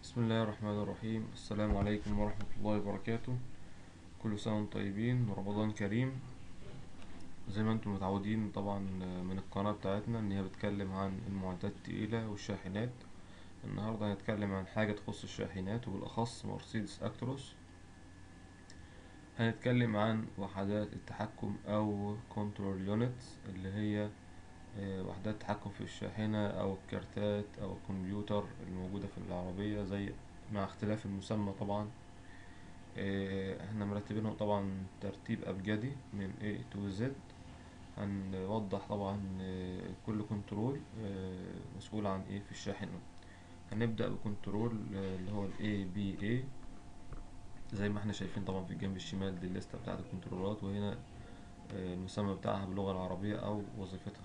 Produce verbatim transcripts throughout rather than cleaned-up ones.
بسم الله الرحمن الرحيم. السلام عليكم ورحمة الله وبركاته. كل سنة وانتم طيبين ورمضان كريم. زي ما انتم متعودين طبعا من القناة بتاعتنا ان هي بتتكلم عن المعدات التقيلة والشاحنات. النهاردة هنتكلم عن حاجة تخص الشاحنات وبالأخص مرسيدس أكتروس. هنتكلم عن وحدات التحكم أو كنترول يونتس اللي هي آه، وحدات التحكم في الشاحنة أو الكارتات أو الكمبيوتر الموجودة في العربية، زي مع اختلاف المسمى طبعا. آه، احنا مرتبينهم طبعا ترتيب أبجدي من A to Z. هنوضح طبعا آه، كل كنترول آه، مسؤول عن ايه في الشاحنة. هنبدأ بكنترول آه، اللي هو ال A B A. زي ما احنا شايفين طبعا في الجنب الشمال دي الليستة بتاعت الكنترولات، وهنا آه، المسمى بتاعها باللغة العربية أو وظيفتها.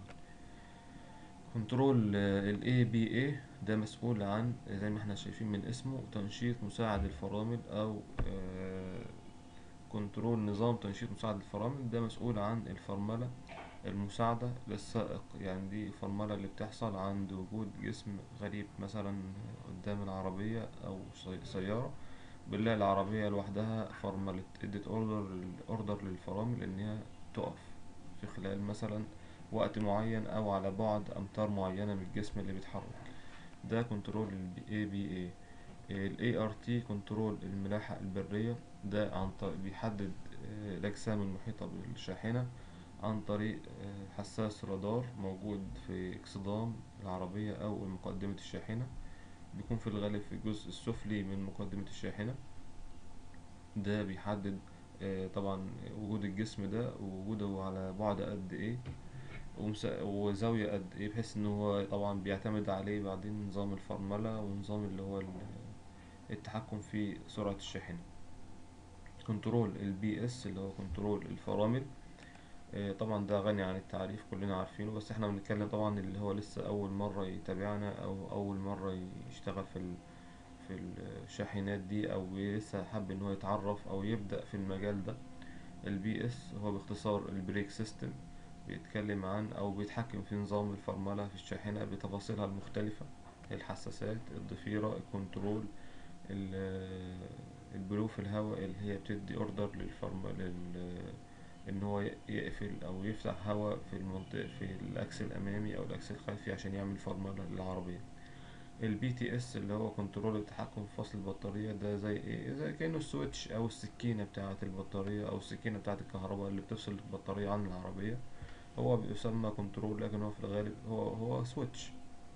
كنترول ال إيه بي إيه ده مسؤول عن زي ما احنا شايفين من اسمه تنشيط مساعد الفرامل، أو آه، كنترول نظام تنشيط مساعد الفرامل. ده مسؤول عن الفرملة المساعدة للسائق، يعني دي الفرملة اللي بتحصل عند وجود جسم غريب مثلا قدام العربية أو سي- سيارة. بنلاقي العربية لوحدها فرملة ادت اوردر اوردر للفرامل انها تقف في خلال مثلا وقت معين او على بعد امتار معينة من الجسم اللي بيتحرك. ده كنترول ال إيه بي إيه. ال إيه آر تي كنترول الملاحة البرية. ده عن طريق بيحدد آه، الأجسام المحيطة بالشاحنة عن طريق آه، حساس رادار موجود في اكسدام العربية أو مقدمة الشاحنة. بيكون في الغالب في الجزء السفلي من مقدمة الشاحنة. ده بيحدد آه، طبعا وجود الجسم ده ووجوده على بعد قد ايه ومسا- وزاوية قد ايه، بحيث ان هو طبعا بيعتمد عليه بعدين نظام الفرملة ونظام اللي هو ال- التحكم في سرعة الشاحنة. كنترول البي اس اللي هو كنترول الفرامل. آه، طبعا ده غني عن التعريف، كلنا عارفينه، بس احنا بنتكلم طبعا اللي هو لسه اول مرة يتابعنا او اول مرة يشتغل في ال في الشاحنات دي، او لسه حابب ان هو يتعرف او يبدأ في المجال ده. البي اس هو باختصار البريك سيستم. بيتكلم عن او بيتحكم في نظام الفرملة في الشاحنة بتفاصيلها المختلفة: الحساسات، الضفيرة، الكنترول، ال- البلو في الهواء اللي هي بتدي اوردر للفرم لل ان هو يقفل او يفتح هواء في المنطقة في الاكس الامامي او الاكس الخلفي عشان يعمل فرملة للعربية. البي تي اس اللي هو كنترول التحكم في فصل البطارية. ده زي ايه؟ زي كأنه السويتش او السكينة بتاعة البطارية او السكينة بتاعة الكهرباء اللي بتفصل البطارية عن العربية. هو بيسمى كنترول لكن هو في الغالب هو هو سويتش.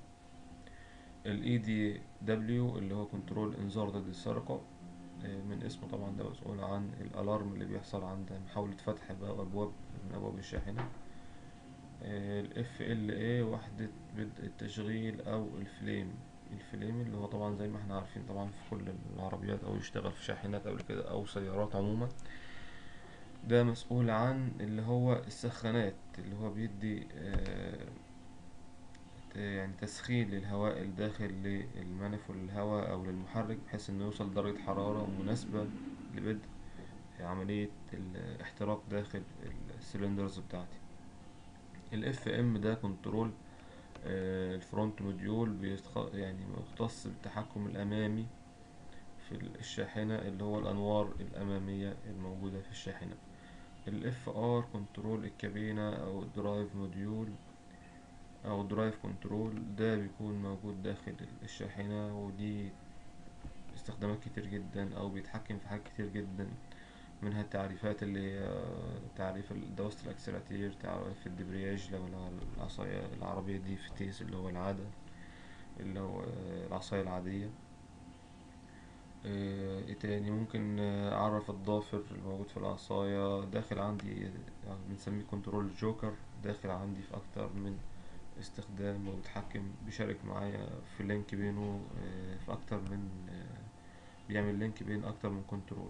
الاي دي دبليو اللي هو كنترول انذار ضد السرقة. آه، من اسمه طبعا ده مسؤول عن الالارم اللي بيحصل عند محاولة فتح باب ابواب من ابواب الشاحنة. الاف ال اي وحدة بدء التشغيل او الفليم. الفليم اللي هو طبعا زي ما احنا عارفين طبعا في كل العربيات او يشتغل في شاحنات قبل كده او سيارات عموما. ده مسؤول عن اللي هو السخانات، اللي هو بيدي آه، يعني تسخين للهواء الداخل للمانيفول الهواء او للمحرك، بحيث انه يوصل درجة حرارة مناسبة لبدء عملية الاحتراق داخل السلندرز بتاعتي. الاف ام ده كنترول آه، الفرونت موديول، بيتخ... يعني مختص بالتحكم الأمامي في الشاحنة، اللي هو الأنوار الأمامية الموجودة في الشاحنة. الاف ار كنترول الكابينة أو الدرايف موديول أو الدرايف كنترول. ده بيكون موجود داخل الشاحنة، ودي استخدامات كتير جدا أو بيتحكم في حاجات كتير جدا. منها التعريفات اللي هي تعريف دواسة الأكسلاتير، تعريف الدبرياج لو العصاية العربية دي في تيس اللي هو العادة، اللي هو آه، العصاية العادية. آه، ايه تاني ممكن آه، اعرف الضافر الموجود في العصاية داخل عندي، آه، بنسميه كنترول جوكر. داخل عندي في اكتر من استخدام وبتحكم، بيشارك معايا في لينك بينه آه، في اكتر من آه، بيعمل لينك بين اكتر من كنترول.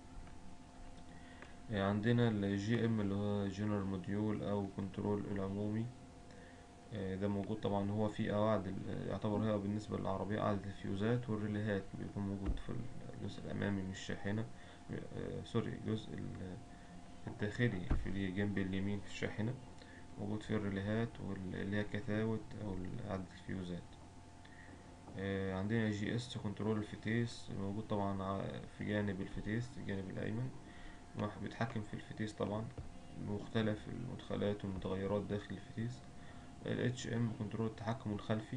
آه، عندنا الجي ام اللي هو جنرال موديول او كنترول العمومي. آه، ده موجود طبعا، هو في قواعد ال- يعتبر هي بالنسبة للعربية قاعدة الفيوزات والريليهات، بيكون موجود في الجزء الأمامي من الشاحنة. آه، سوري، الجزء ال- الداخلي في الجنب اليمين في الشاحنة موجود فيه الريليهات واللي هي كتاوت أو قاعدة الفيوزات. آه، عندنا جي اس كنترول الفتيس، موجود طبعا ع- في جانب الفتيس الجانب الأيمن، راح بيتحكم في الفتيس طبعا، مختلف المدخلات والمتغيرات داخل الفتيس. ال اتش ام كنترول التحكم الخلفي،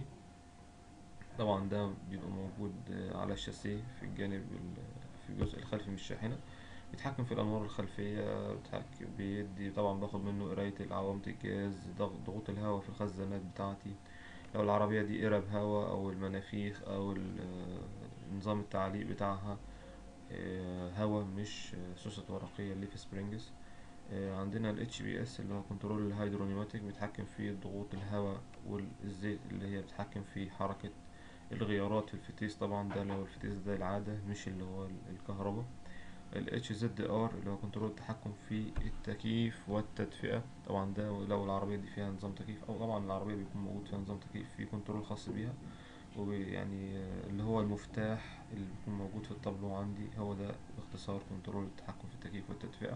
طبعا ده بيبقى موجود آه، على الشاسيه في الجانب ال- في الجزء الخلفي من الشاحنة، بيتحكم في الأنوار الخلفية، بيتحكم بيدي طبعا باخد منه قراية عوامة الجاز، ضغط ضغوط الهواء في الخزانات بتاعتي، لو العربية دي قرب هوا أو المنافيخ أو ال- آه، نظام التعليق بتاعها آه، هوا مش آه، سوست ورقية اللي في سبرينجز. آه، عندنا ال اتش بي اس اللي هو كنترول الهيدرونيماتيك، بيتحكم في ضغوط الهواء والزيت اللي هي بتتحكم في حركة الغيارات في الفتيس، طبعا ده اللي هو الفتيس ده العادة مش اللي هو ال- الكهرباء. ال اتش زد ار اللي هو كنترول التحكم في التكييف والتدفئة، طبعا ده لو العربية دي فيها نظام تكييف، أو طبعا العربية بيكون موجود فيها نظام تكييف في كنترول خاص بيها، ويعني آه، اللي هو المفتاح اللي بيكون موجود في التابلو عندي هو ده باختصار كنترول التحكم في التكييف والتدفئة.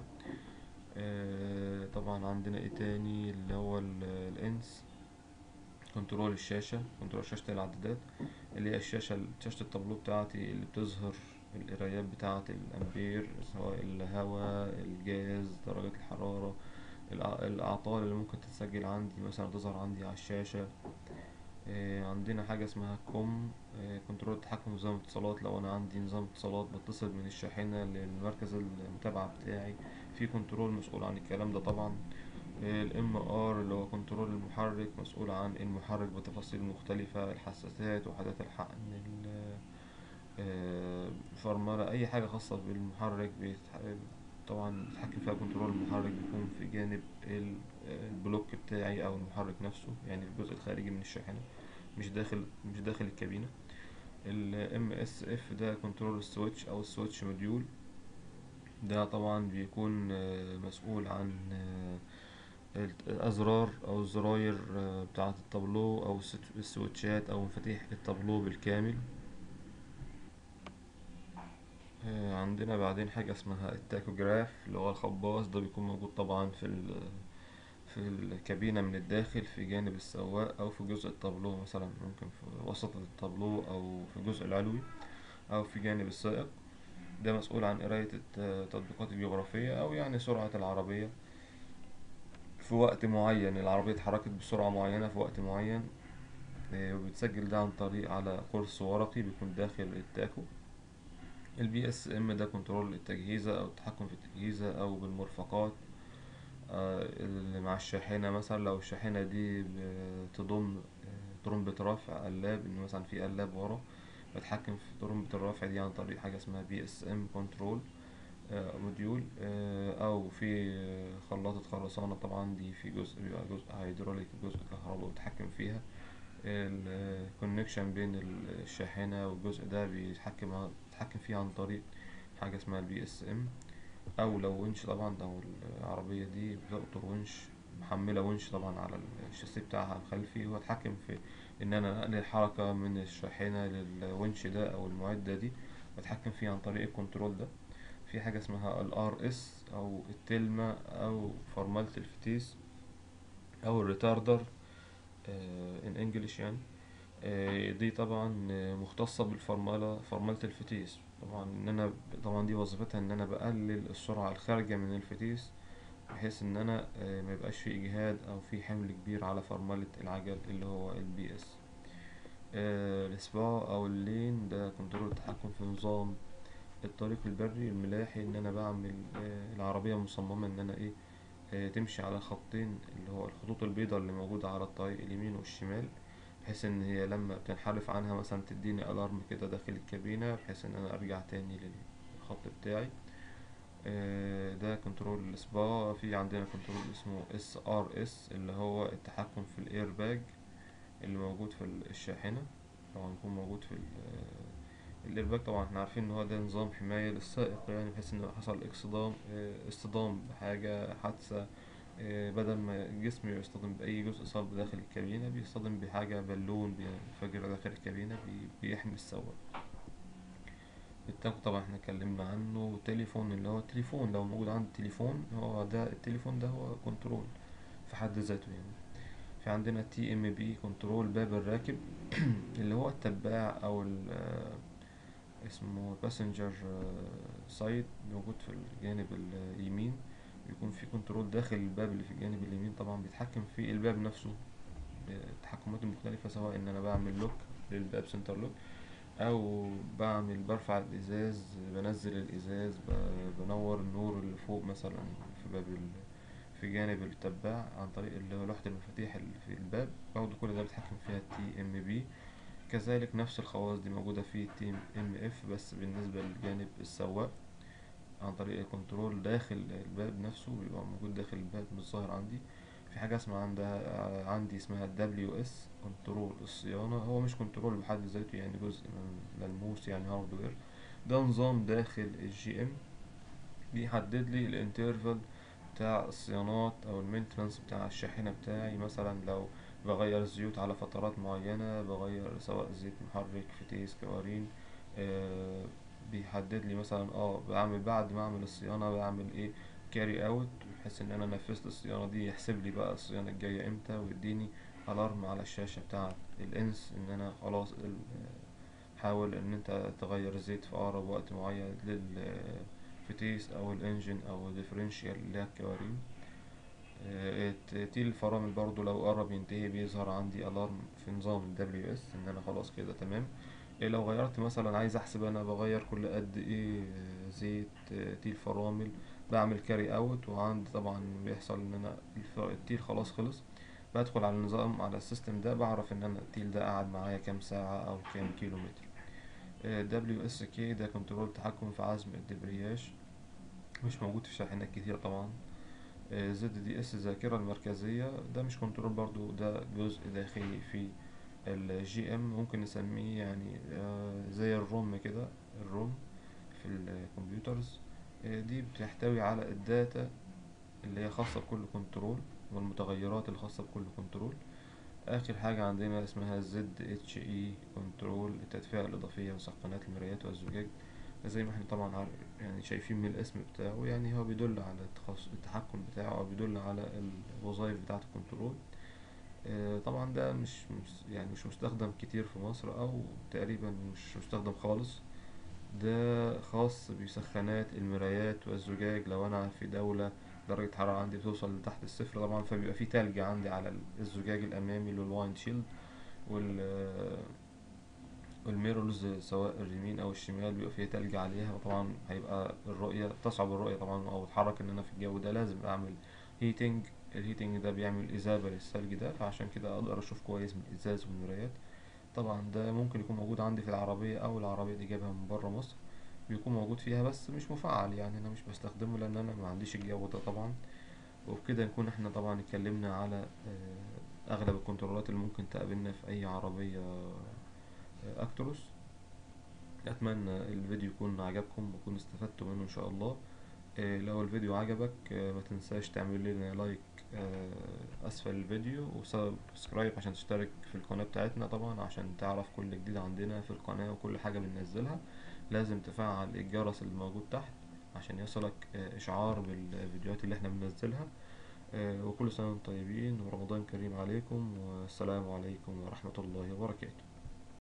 آه، طبعا عندنا ايه تاني اللي هو ال- الانس كنترول الشاشة، كنترول شاشة العدادات، اللي هي الشاشة شاشة التابلو بتاعتي اللي بتظهر القرايات بتاعة الأمبير، سواء الهواء الجاز درجة الحرارة، الأع- الأعطال اللي ممكن تتسجل عندي مثلا تظهر عندي على الشاشة. آه، عندنا حاجة اسمها كوم آه، كنترول التحكم في نظام الاتصالات، لو أنا عندي نظام اتصالات بتصل من الشاحنة للمركز المتابعة بتاعي، في كنترول مسؤول عن الكلام ده طبعا. الام ار اللي هو كنترول المحرك، مسؤول عن المحرك بتفاصيل مختلفة، الحساسات، وحدات الحقن، ال- آه، فرملة، أي حاجة خاصة بالمحرك بيتح- طبعا بيتحكم فيها كنترول المحرك، بيكون في جانب ال- البلوك بتاعي أو المحرك نفسه، يعني الجزء الخارجي من الشاحنة، مش داخل مش داخل الكابينة. ال ام اس اف ده كنترول السويتش أو السويتش موديول، ده طبعا بيكون آه، مسؤول عن آه، الأزرار أو الزراير آه، بتاعة التابلو أو الست- السويتشات أو مفاتيح التابلو بالكامل. آه، عندنا بعدين حاجة اسمها التاكوجراف اللي هو الخباص، ده بيكون موجود طبعا في ال في الكابينة من الداخل في جانب السواق أو في جزء التابلو، مثلا ممكن في وسط التابلو أو في الجزء العلوي أو في جانب السائق، ده مسؤول عن قراية الت- التطبيقات الجغرافية أو يعني سرعة العربية في وقت معين، العربية اتحركت بسرعة معينة في وقت معين. آه، وبتسجل ده عن طريق على قرص ورقي بيكون داخل التاكو. البي اس ام ده كنترول التجهيزة او التحكم في التجهيزة او بالمرفقات آه، اللي مع الشاحنة، مثلا لو الشاحنة دي بتضم آه، ترمبة رفع قلاب، ان مثلا في قلاب ورا، بتحكم في ترمبة الرفع دي عن طريق حاجة اسمها بي اس ام كنترول موديول، او في آه، خلاطة خرسانة، طبعا دي في جزء بيبقى جزء هيدروليك وجزء كهرباء بتحكم فيها الكونكشن بين الشاحنة والجزء ده، بيتحكم بيتحكم فيه عن طريق حاجة اسمها البي اس ام، او لو ونش، طبعا لو العربية دي بتقطر ونش، محملة ونش طبعا على الشاسيه بتاعها الخلفي، هو اتحكم في ان انا انقل الحركة من الشاحنة للونش ده او المعدة دي، بتحكم فيه عن طريق الكنترول ده. في حاجة اسمها الار اس او التلمة او فرملة الفتيس او الريتاردر ان انجلش يعني. آه، دي طبعا آه، مختصة بالفرملة، فرملة الفتيس، طبعا ان انا طبعا دي وظيفتها ان انا بقلل السرعة الخارجة من الفتيس، بحيث ان انا آه، ما يبقاش في اجهاد او في حمل كبير على فرملة العجل اللي هو البي اس. الاسباع او اللين ده كنترول التحكم في نظام الطريق البري الملاحي، ان انا بعمل آه، العربية مصممة ان انا ايه آه، تمشي على خطين اللي هو الخطوط البيضاء اللي موجودة على الطريق اليمين والشمال، بحيث ان هي لما بتنحرف عنها مثلا تديني الارم كده داخل الكابينة، بحيث ان انا ارجع تاني للخط بتاعي. آه، ده كنترول الاسباع. في عندنا كنترول اسمه اس ار اس اللي هو التحكم في الاير باج اللي موجود في الشاحنة، طبعا يكون موجود في الايرباك، طبعا احنا عارفين ان هو ده نظام حماية للسائق، يعني بحيث ان لو حصل اصطدام آه، اصطدام بحاجة حادثة، آه، بدل ما الجسم يصطدم بأي جزء صلب داخل الكابينة بيصطدم بحاجة بالون بينفجر داخل الكابينة بي- بيحمي السواق. التاكو طبعا احنا اتكلمنا عنه. تليفون اللي هو التليفون، لو موجود عندي تليفون، هو ده التليفون ده هو كنترول في حد ذاته يعني. في عندنا تي ام بي كنترول باب الراكب، اللي هو التباع او ال- آه، اسمه باسنجر سايد، موجود في الجانب اليمين. بيكون في كنترول داخل الباب اللي في الجانب اليمين، طبعا بيتحكم في الباب نفسه التحكمات المختلفة، سواء ان انا بعمل لوك للباب سنتر لوك، او بعمل برفع الازاز، بنزل الازاز، ب- بنور النور اللي فوق مثلا في باب ال... في جانب التباع عن طريق اللي هو لوحة المفاتيح اللي في الباب. برضه كل ده بتحكم فيها التي ام بي. كذلك نفس الخواص دي موجودة في التي ام اف، بس بالنسبة لجانب السواق عن طريق الكنترول داخل الباب نفسه، بيبقى موجود داخل الباب مش ظاهر عندي. في حاجة اسمها عندها عندي اسمها دبليو اس كنترول الصيانة. هو مش كنترول بحد ذاته، يعني جزء من ملموس، يعني هاردوير. ده نظام داخل الجي ام بيحدد لي الانترفال بتاع الصيانات او المينتنانس بتاع الشاحنة بتاعي. مثلا لو بغير الزيوت على فترات معينة، بغير سواء زيت محرك، فتيس، كوارين، آه بيحدد لي مثلا اه بعمل بعد ما اعمل الصيانة بعمل ايه كاري اوت، بحيث ان انا نفذت الصيانة دي يحسب لي بقى الصيانة الجاية امتى، ويديني الارم على الشاشة بتاعة الانس ان انا خلاص ال- حاول ان انت تغير الزيت في اقرب وقت معين للفتيس او الانجن او الديفرنشيال اللي هي الكوارين. آه، ت- تيل الفرامل برضو لو قرب ينتهي بيظهر عندي الارم في نظام ال دبليو اس ان انا خلاص كده تمام. إيه لو غيرت مثلا، عايز احسب انا بغير كل قد ايه آه، زيت آه، تيل فرامل، بعمل كاري اوت، وعندي طبعا بيحصل ان انا الف- التيل خلاص خلص، بدخل على النظام على السيستم ده، بعرف ان انا التيل ده قعد معايا كام ساعة او كام كيلو متر. دبليو اس كي ده كنترول تحكم في عزم الدبرياج، مش موجود في شاحنات كتير طبعا. زد دي اس ذاكرة المركزية، ده مش كنترول برضو، ده جزء داخلي في الجي ام، ممكن نسميه يعني آه، زي الروم كده. الروم في الكمبيوترز آه، دي بتحتوي على الداتا اللي هي خاصة بكل كنترول، والمتغيرات الخاصة بكل كنترول. آخر حاجة عندنا اسمها زد اتش اي كنترول، التدفئة الإضافية وسخانات المرايات والزجاج. زي ما احنا طبعا عارف يعني شايفين من الاسم بتاعه، يعني هو بيدل على التخصص التحكم بتاعه، أو بيدل على الوظائف بتاعة الكنترول. آه، طبعا ده مش مش- يعني مش مستخدم كتير في مصر، أو تقريبا مش مستخدم خالص. ده خاص بسخانات المرايات والزجاج. لو أنا في دولة درجة الحرارة عندي بتوصل لتحت الصفر طبعا، فبيبقى في تلج عندي على الزجاج الأمامي اللي هو الوايند شيلد، وال والميرورز سواء اليمين او الشمال بيبقى فيها تلج عليها، وطبعا هيبقى الرؤية تصعب الرؤية طبعا، او اتحرك ان انا في الجو ده لازم اعمل هيتنج. الهيتنج ده بيعمل اذابة للثلج ده، فعشان كده اقدر اشوف كويس من الازاز والمرايات. طبعا ده ممكن يكون موجود عندي في العربية، او العربية دي جايبها من برا مصر بيكون موجود فيها، بس مش مفعل، يعني انا مش بستخدمه لان انا ما عنديش الجو ده طبعا. وبكده نكون احنا طبعا اتكلمنا على آه، اغلب الكنترولات اللي ممكن تقابلنا في اي عربية آه، اكتروس. اتمنى الفيديو يكون عجبكم وكون استفدتوا منه ان شاء الله. آه، لو الفيديو عجبك آه، ما تنساش تعمل لنا لايك آه، اسفل الفيديو، وسبسكرايب عشان تشترك في القناة بتاعتنا طبعا، عشان تعرف كل جديد عندنا في القناة وكل حاجة بننزلها. لازم تفعل الجرس اللي موجود تحت عشان يصلك آه، اشعار بالفيديوهات اللي احنا بننزلها. آه، وكل سنة وانتم طيبين، ورمضان كريم عليكم، والسلام عليكم ورحمة الله وبركاته.